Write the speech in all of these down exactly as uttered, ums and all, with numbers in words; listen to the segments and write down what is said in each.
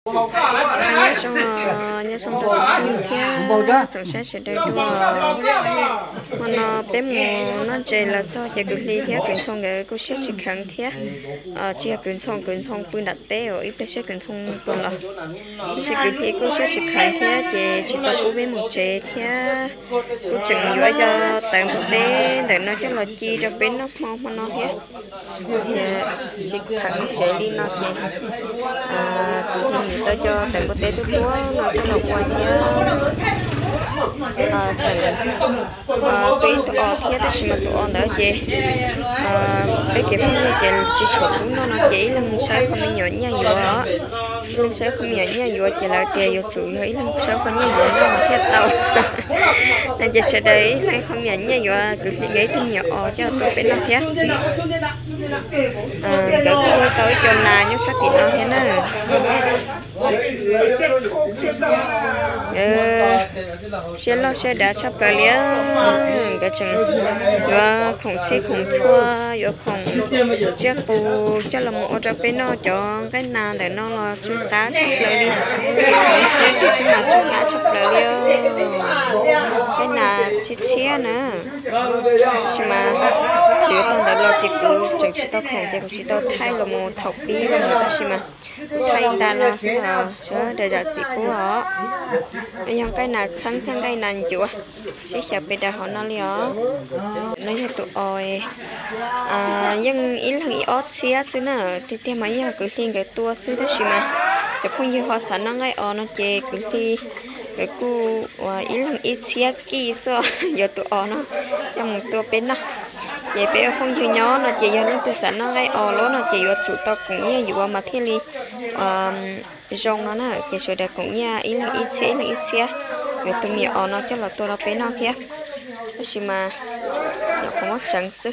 nhớ xong nhớ xong tôi chụp hình theo tôi sẽ sẽ đây đua mà nó bé mù nó chơi là cho chỉ cứ đi theo cứ xong cái cứ sẽ chỉ kháng theo à chỉ cứ xong cứ xong cứ đặt té ở ít bé sẽ cứ xong còn là chỉ cứ đi cứ sẽ chỉ kháng theo chỉ chỉ tao cứ bé mù chơi theo cứ chừng vừa cho tặng một té để nó cho là chi cho bé nó mau mà nó theo chỉ kháng chơi đi nó chơi à cũng tôi cho tặng một té tôi chúa nó cho nó qua theo à chẳng à tuy tụi ở thiết thì mà tụi ở đỡ gì à cái kiểu như chị chỉ chụp cũng nó nó chỉ là một sai không nhỏ nha vừa đó lần sai không nhỏ nha vừa chỉ là chị vừa chủ yếu là một sai không nha vừa nó mà thiết đâu nên chị sẽ đấy là không nhỏ nha vừa cứ nghĩ thêm nhỏ cho tôi phải làm thiết à cái cuối tới cho nào nhớ sắc thì nó thế nào xe lo xe đã sắp ra lia cái chừng và không xe không chua và không chiếc bù cho là một trong bên nó cho cái nào để nó là chúng cá sắp lại đi cái cái xin là chúng cá sắp lại lia cái nào chi chia nữa nhưng mà nếu tao đã lo thì cứ chẳng chỉ tao không thì cũng chỉ tao thay là một thọc bí là người ta xem mà thay ta lo xem là sẽ để ra chỉ của họ nhưng cái nào sáng tháng cái nào chịu sẽ sẽ bị đại họ nó liền nó như tụi ơi à nhưng ý là ý ót xía xứ nữa thì thì mấy giờ cứ liên cái tua xứ thế gì mà chứ không như họ sẵn nó ngay ở nó chê cứ đi cái cu ý là ít xía kỹ sao giờ tụi ở nó trong một tua bên nó vậy bé không chịu nhó nó chỉ cho nó từ sẵn nó ngay ở lố nó chỉ chủ tao cũng như vừa mà thiên li rong nó nè cái số đẹp cũng nha ý là ít xé là ít xé rồi từ miệng ở nó cho là tôi nó bé nó kia nhưng mà nó không có chẳng sức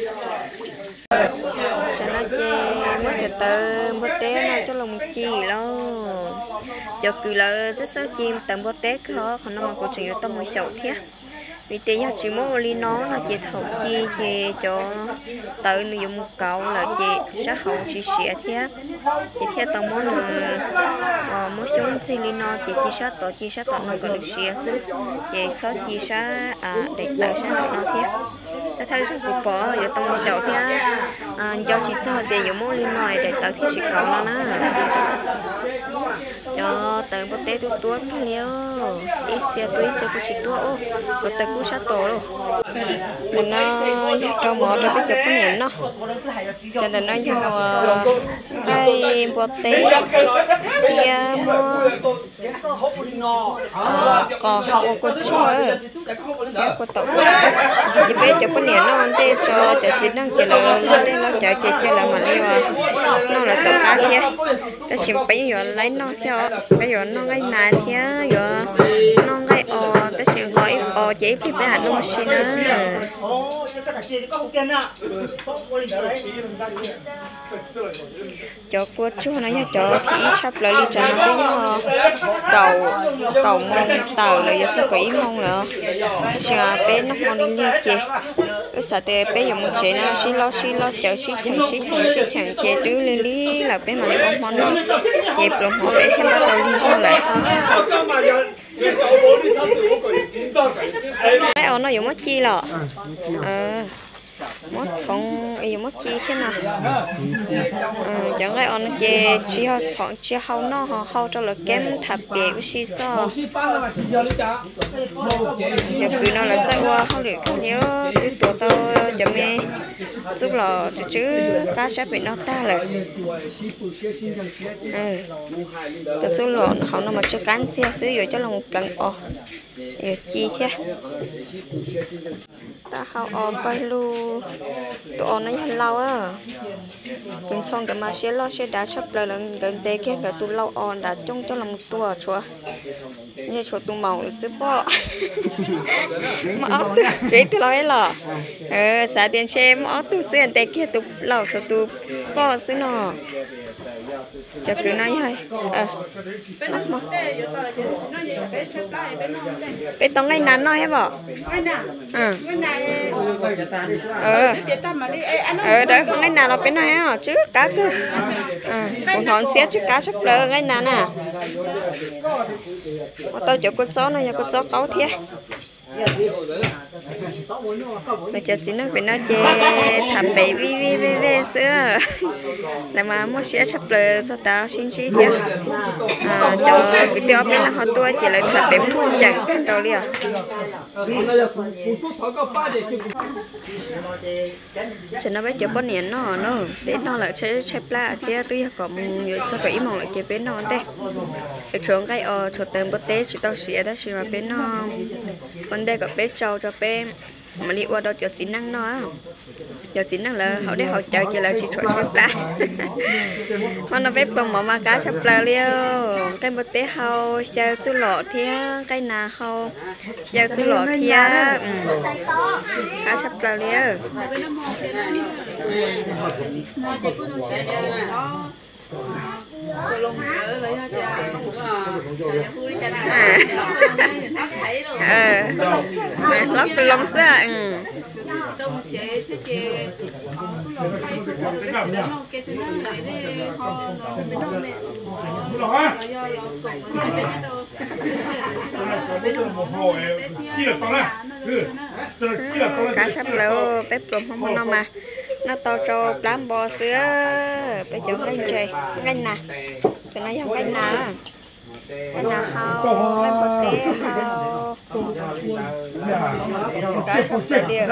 cho nó chê mất từ từ mất té nó cho lòng chi lo cho cứ là rất sao chim tầm mất té khó còn nó mà có chuyện tao mới sầu thế vì thế giờ chỉ muốn li nó là chị thầu chi thì cho tự nó dùng một cậu là chị sẽ hậu chị sẽ thế chị theo tao muốn là muốn xuống chi li nó chị chỉ sát tổ chi sát tổ nó còn được sẽ xứ chị số chi sát à để tự sát nó thế ta thấy rất là bỏ giờ tao sầu thế cho chị cho để dùng muốn li nó để tự thì chị cậu nó nè cho tự bố té tôi tuốt liêu ít xe tôi xe của chị tuốt ô rồi tự cũng sát tổ rồi mình nó cho mỏ cho cái chụp cái nhện nó cho nên nó cho cái bố té thì mua còn hậu của chúa của tổ chị bé chụp cái nhện nó ăn tê cho cho chị nó chỉ là nó đây nó chờ chị chơi là mà liêu nó là tổ cá thế ta xem bây giờ lấy nó theo bây giờ nó ngay nà thế giờ nó ngay ờ ta sẽ hỏi ờ chỉ biết bé nó xin á cho cô chú nó nha cho thì sắp lại đi cho nó cái cầu cầu mong tàu là giờ sẽ quỷ mong nữa chờ bé nó mong đi đi chị cái sợ tê bé dùng một chế nó xí lo xí lo chờ xí chẳng xí chẳng xí chẳng chế tứ lên lý là bé mà nó mong nó dẹp rồi họ bé thêm bắt đầu đi xuống lại cái ông nó dùng mất chi lọ ờ mất xong dùng mất chi thế nào ờ chẳng lẽ ông chê chỉ họ chọn chỉ hậu nó họ hậu cho là kém thập biệt cái gì sao cho cứ nó là chắc qua không được nếu cái tổ tao cho mẹ giúp là chứ chứ cá sẽ bị nó ta lại ừ cái số lượng họ nó mà chưa cán xe sử dụng cho là một lần ồ chi thế ta hao ở bay lu tụi nó nhanh lâu á gần xong cái mà xe lo xe đá sắp lại lần gần tê kia cả tụi lâu on đã trông cho là một tua chúa như chúa tụi màu sư bọ mà ốc đấy tụi nói là ờ xả tiền xe mà ốc tụi xe tê kia tụi lâu cho tụi bọ sư nọ cho cứ nói thôi ờ bé tông ngay nắn nói hết bỏ ừ ờ ờ đấy không ngay nào là bé nói hả chứ cá cơ ờ còn hòn xé chứ cá sắp lơ ngay nắn à tôi chỗ con chó này con chó cáu thế bây giờ chỉ nói về nó chê thầm bể vi vi vi vi xưa là mà mua sữa sắp lờ cho tao xin chi thế à cho cái tiêu bên là họ tua chỉ là thầm bể mua chẳng cái đâu liền cho nó bây giờ con nén nó nó để nó lại chơi chơi pla tia tuy có nhiều sao phải mong lại chơi bên nó thế cái trường cái ờ cho tên bớt té chỉ tao sữa đó chỉ là bên nó vấn đề có bé trâu cho bé mà đi qua đâu cho chỉ năng nó giờ chỉ năng là họ để họ chờ chỉ là chỉ chọn xếp lá mà nó bé bông mà mà cá xếp lá liêu cái bớt té hậu chờ chú lọ thia cái nà hậu chờ chú lọ thia cá xếp lá liêu à ờ lóc lông xưa ừ cá sắp lâu bếp rùm không nó mà nó to cho làm bò sữa bây giờ cái chơi cái nè cái này không cái nè cái nè hao làm bò té hao cá sắp chơi điều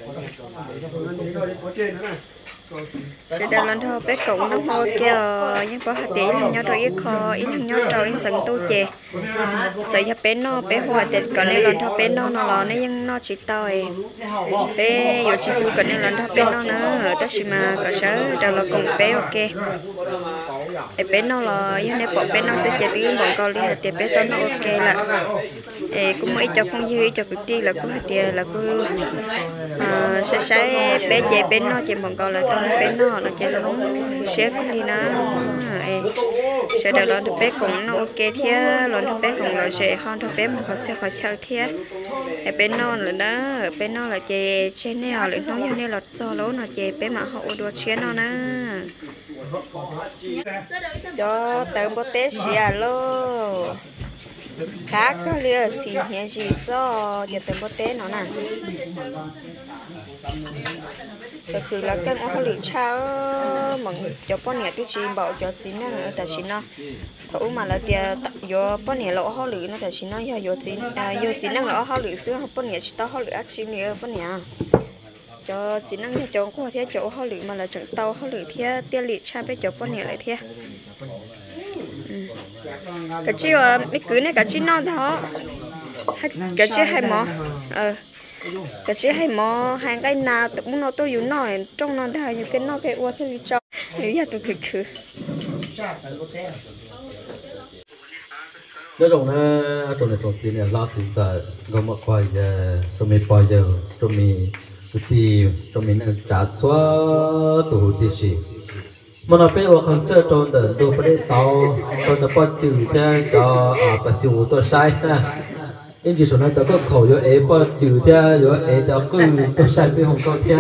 sẽ đặt lên thôi bé cũng nó thôi kia nhưng có hạt tí là nhau rồi ít kho ít nhau rồi ít dần tu chè sẽ cho bé nó bé hoa tết còn nên lần thôi bé nó nó lo nên nhưng nó chỉ tỏi bé giờ chỉ phụ còn nên lần thôi bé nó nữa tất nhiên mà có sớ đầu là cùng bé ok bé nó là nhưng nếu bỏ bé nó sẽ chơi tiếng bọn con đi hạt tiền bé to nó ok là cũng mấy cho con dư cho cái ti là cũng hạt tiền là cứ sẽ sẽ bé chơi bé nó chơi bọn con là tao nó bé nó là chơi không xếp đi nó sẽ được là bé cũng nó ok thế rồi bé cũng là sẽ hơn thôi bé một con sẽ khỏi chơi thế bé nó là đó bé nó là chơi chơi này là nó như này là cho lố nó chơi bé mà họ đua chơi nó nè cho tớ bố té xìa lô cá có lừa xì nhẹ gì so cho tớ bố té nó nè cáiคือlà cái nó lì cháo mà cho con nhẹ tí chỉ bảo cho xin nó nữa tại xin nó thấu mà là tiền do con nhẹ lỗ họ lì nó tại xin nó do xin do xin nó lỗ họ lì xưa họ con nhẹ chỉ tao họ lì ăn xin nữa con nhẹ cho chỉ năng cho chỗ của thế chỗ họ lử mà là trận tàu họ lử thế tiền lì cha bé chỗ con này lại thế cái chi à mấy cứ này cái chi non đó cái chi hay mò ờ cái chi hay mò hàng cái nào tụi nó tôi dùng nồi trong non thế như cái nó cái uo thế lì cho nếu giờ tôi khử khử đó rồi nè trong này trong gì này lao chính giờ gom một quầy giờ trong mình quầy giờ trong mình thì trong mình đang trả xóa tủ thì gì mà nó bây giờ con sơ trong đợt đồ bây tàu tôi đã bắt chữ theo cho à bà siêu tôi sai ha nên chỉ số này tôi có khẩu vô ấy bắt chữ theo vô ấy cho cứ tôi sai bên hồng câu theo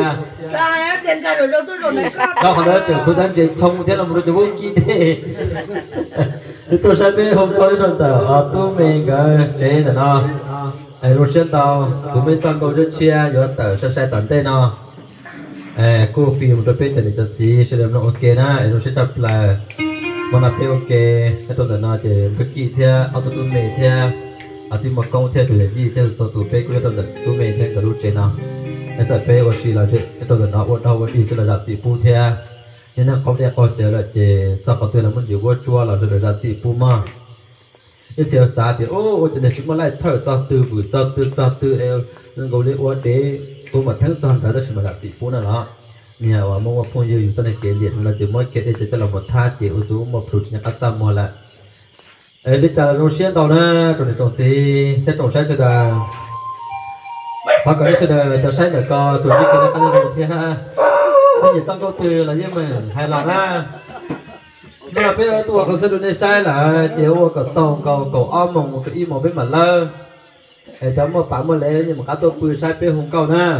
đó còn đó trường tôi đang chỉ thông theo là một đôi vô kia thế tôi sai bên hồng câu rồi tờ tôi mình cái chế là nó ai rồi xem tao cũng mấy trăm câu rất chia rồi tờ sẽ sẽ tận tên nó ai cô phim rồi bây giờ thì chắc gì sẽ làm nó ok na ai rồi sẽ chấp là mà nó phải ok cái tôi đã nói thì bất kỳ theo auto tôi mê theo à thì một công theo tụi gì theo số tụi bé cũng tôi đã tụi mê theo cái lúc trên nào cái giờ bé ở xí là chứ cái tôi đã nói ở đâu ở đi sẽ là đặt gì phụ theo nên là không thể có thể là chỉ cho có thể là muốn gì qua chua là sẽ là đặt gì phụ mà cái siêu xa thì ô cho nên chúng ta lại thở cho từ vừa cho từ cho từ eo nên gọi là ô để cô mà thắng cho hắn ta sẽ mà đặt gì phụ nữa đó nhà và mua một phong dư cho nên kể liệt là chỉ mỗi kể để cho là một tha chỉ ô chú một phụ nhà cắt trăm mua lại ấy đi trả rồi xuyên tàu nè cho nên trồng gì sẽ trồng sai sẽ là họ có sẽ là cho sai được co tụi chị cái nó ăn được thì ha bây giờ trong câu từ là như mình hay là na mà bây giờ tôi không sẽ được sai là chiều có chồng có có ôm một cái im một bên mặt lơ để cho một bạn một lẽ nhưng mà các tôi bự sai bên hồng cầu na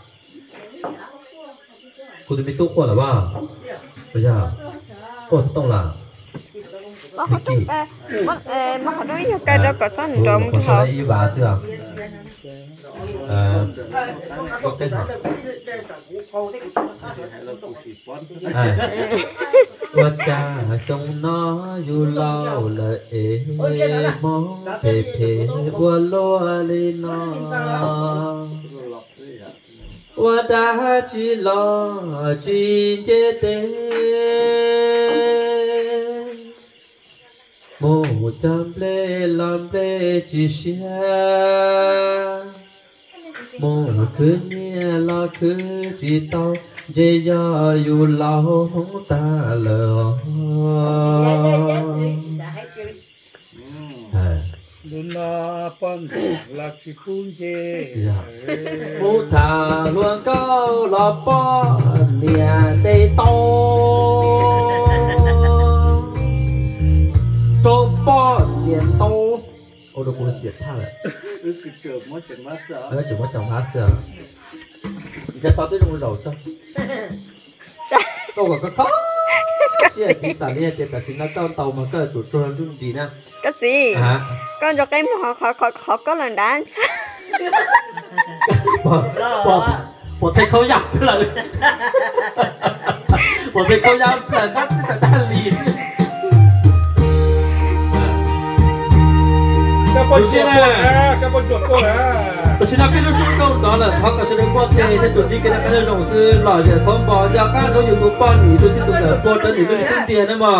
cô thì bị tu khoa là ba bây giờ cô sẽ tông là mà họ tụt mà mà họ nói như cái đó có sao nữa trong có thọ sao ý bà xưa ờ có cái nàoว่าจะทรงน้ออยู่เล่าละเอมองเพเพว่าลัวลีนอว่าดาจีลอจีเจเตโมจำเปลลำเปลจีเชียโมคือเนี่ยละคือจีตอเจียอยู่เล่าตาเลอดุนาปันลักชิคุนเจมูทาลวงเก้าลอปอเนียเตโตโตปอเนียโตโอ้ดูกูเสียท่าเลยคือเกิดมาจากมาสาเออจุดว่าจังหวะเสือจะต่อด้วยลงเราจ้ะตัวก็ก็เชื่อที่สารเนี่ยเจตสินแล้วเจ้าเตามันก็จุดจวนรุ่นดีนะ cái gì hả con cho cái họ họ họ họ có lần đá bỏ bỏ bỏ thấy khâu dọcเลยbỏ thấy khâu dọc là khác chứ tại ta lì ก็ปนจวดตัวนะก็ปนจวดตัวนะแต่ฉันนับเป็นลูกชุบก็ต่อเลยทักกับฉันเป็นพ่อเต้ที่จุดที่กันก็ได้ลงซื้อหล่อเจ็ดสองปอนด์ยาข้างเขาอยู่ตัวป้อนหนีตัวที่ตัวเกิดปวดจนหนีตัวที่สุดเตียนนะมั้ง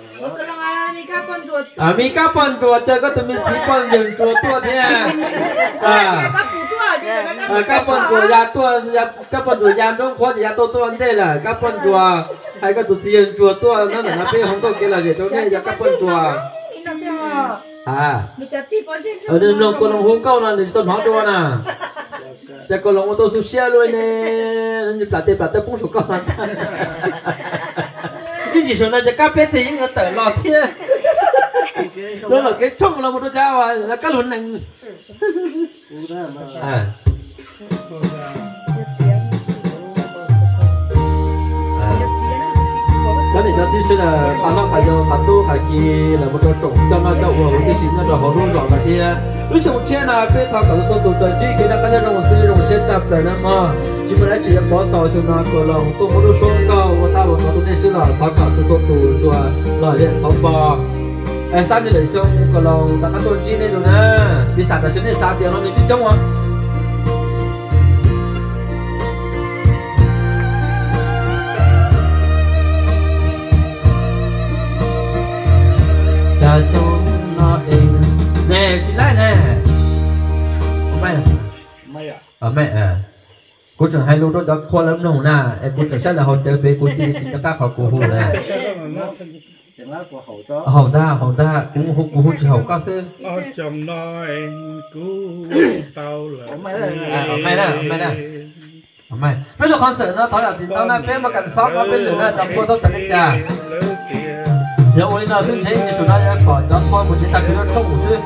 อ่ามีก้าปอนตัวเจอก็จะมีสีปอนยืนตัวตัวเท่าอ่าอ่าก้าปอนตัวยาตัวยาก้าปอนตัวยาต้องขอยาตัวตัวนั่นแหละก้าปอนตัวให้ก็ตัวยืนตัวตัวนั่นแหละนะเป็นของก็เกี่ยวกับตัวนี้ยาก้าปอนตัวอ่าเออเดินลงก็ลงหัวเก้านั่นหรือต้นหอตัวน่ะจะก็ลงตัวสุเชียเลยเนี่ยนั่นจะปลาเตะปลาเตะปุ้งสุกเก้านั่นยิ่งจีส่วนนั้นจะก้าเป็ดสิยิ่งก็เตะหล่อเที่ยđó là cái trông là một đứa cháu à là cái luận này à cái này cho chị xin là ta nói phải cho bạn tu phải kia là một đứa trồng cho nó cho vừa hướng cái gì nó rồi họ luôn rõ là thì lúc sau trên là bên thọ cả số tụ trời chỉ cái đó cái đó trong một sự trong trên chập rồi nè mà chỉ muốn chỉ bỏ tàu xuống nó cửa lòng tu một đứa số cao của ta một thọ tu nên xin là thọ cả số tụ cho là điện sống bò em sao như vậy xong còn lâu ta cắt tôn chi này rồi nè đi sạt là trên này sạt tiền nó mình đi trông hả ta sống nó êm nè chị lại nè mẹ ไม่อ่ะ ở mẹ à cô chẳng hay luôn đó cho khoa lắm nồng nè em cô chẳng chắc là họ chơi về cô chỉ chỉ cho các họ cổ hù nè hậu ta hậu ta cũng hậu cũng hậu chỉ hậu cao sư เอาจำน้อยกูเตาเหลือ mày đó mày đó mày bây giờ concert nó thổi ở trên tao này bên mà cần shop ở bên lửa này trong cô shop sẵn hết cả giờ ôi nó xin chế thì chúng ta sẽ có cho con một chiếc tay nó trong một sư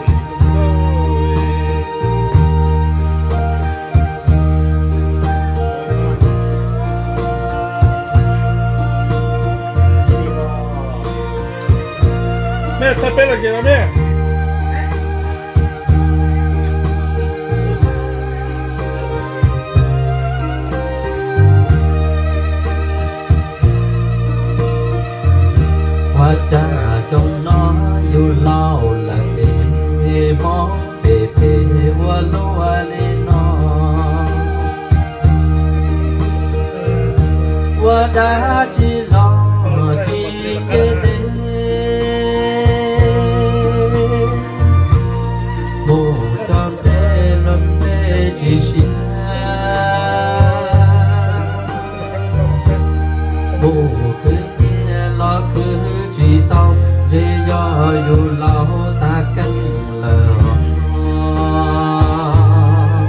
แม่ใส่เป็นอะไรกันแม่ว่าจะทรงน้อยอยู่เล่าละเอมองเปเปว่าลัวลีนอว่าดาจีลอจีเกเต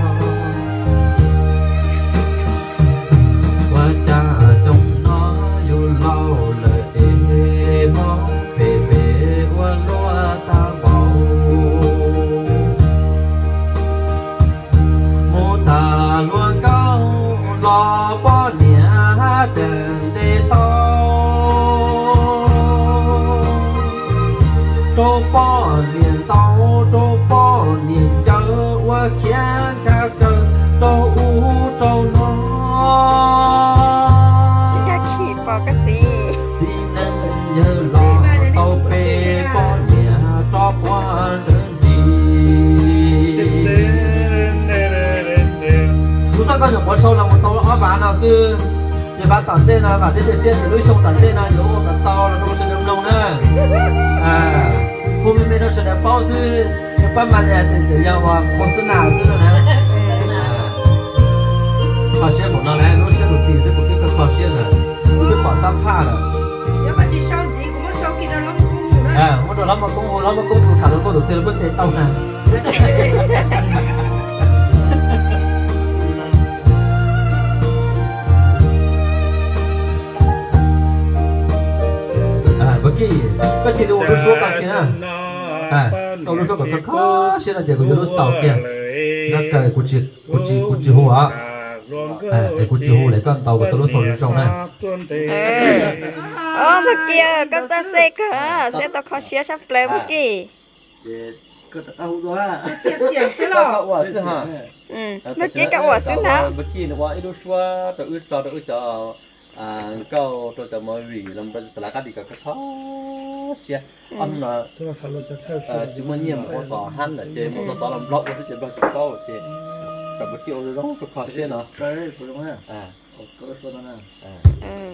อยู่年到周八年这我前看着周五周喏。 ชิคาขี่ปอกสิ chỉ nên nhớ lo tàu bê bỏ nhà cho quan đơn đi chúng ta có những món sâu là một tàu ở bán nào sư thì bán tận tên là và tên tiền xuyên thì núi sông tận tên là những một tàu là nó sẽ đâm lông nữa à hôm nay nó sẽ đẹp bao sư nhưng bắt mặt này thì tự nhau mà không sẽ nào sư nữa nè họ sẽ một nó này nó sẽ một tí sẽ một cái khó xuyên rồi cái bỏ xăm pha rồi à một đồ lắm mà cũng lắm mà cũng thả nó có được tiền bất tiền tàu này à bất kỳ bất kỳ đồ nó số cả kia à đồ nó số cả các khó xuyên là để của nó sầu kia các cái của chị của chị của chị hồ á à để của chị hồ lấy con tàu của tôi nó sầu trong này ờ bất kỳ các ta xe cả xe tao khó xía sắp plei bất kỳ cái tàu đó Xiang xí cái quả xí hả ừ bất kỳ các quả xí nào bất kỳ nó quả ít xua tôi ít cho tôi ít cho à câu tôiจะมาวิ่งลำบากสลักดีกับเขาเสียอันน่ะเออจุมันเนี่ยมันต่อหันน่ะเจมันต่อลำบากว่าจะบล็อกเขาเจกับbất kỳ ông đóก็khóเสียเนาะใช่ถูกไหมอ่าก็ตัวนั้นอ่าอืม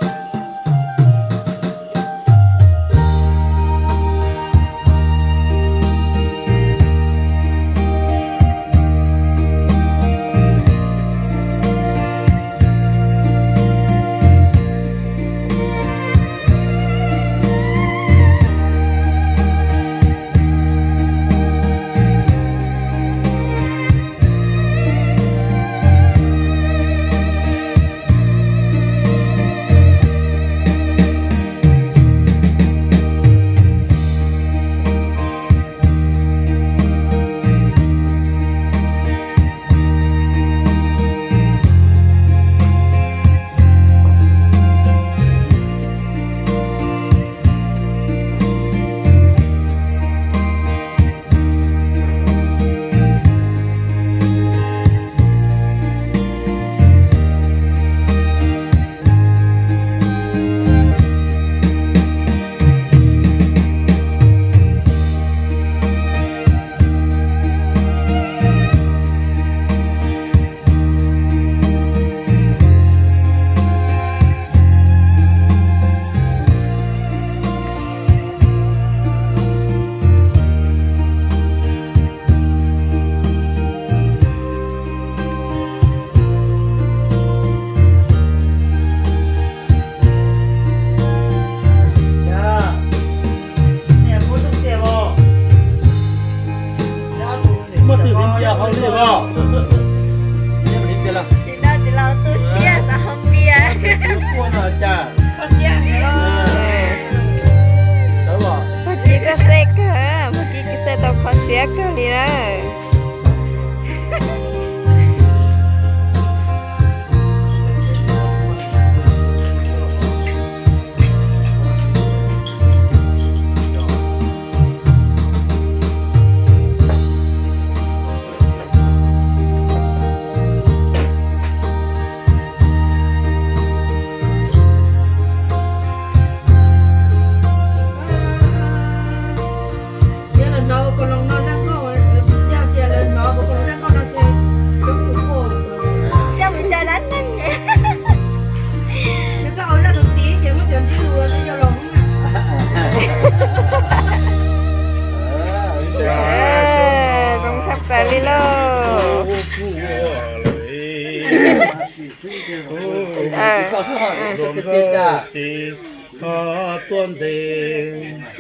Ờ, tuần thì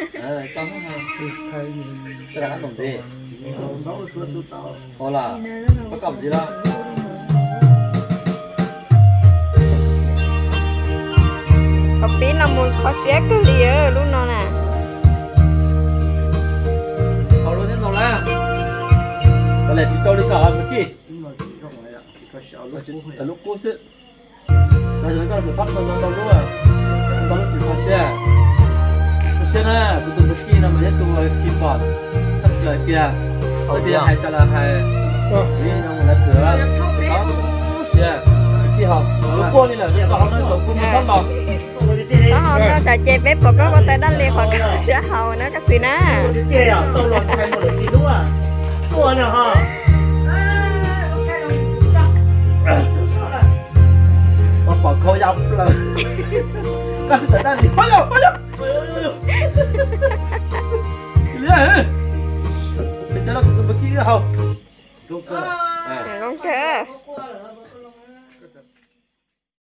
ờ con thay cái đó tổng gì có là có cầm gì đâu có tí là muốn khó xé cái gì á lúc nào nè họ luôn đến rồi là cái này chỉ cho đi cả một chi ở lúc cô sẽ là chúng ta phải phát nó đâu luôn à nó chỉ khó xé khó xé nè từ từ một chi nè là mà nhất tu keyboard thấp lời kia ở kia hay cho là hay đi đâu mà là cửa đó kia khi học lúc cô đi là lúc cô học nó lúc cô mới sắp lọt đó họ nó chạy chơi bếp có có tay đánh liền hoặc sẽ hầu nó các gì nè chơi à tao làm thay một lần đúng à tua nè ha mà bỏ khâu dọc là các sự ta thì bao giờ bao giờ lý à thì cho nó cũng bất kỳ đâu đúng cơ không cơ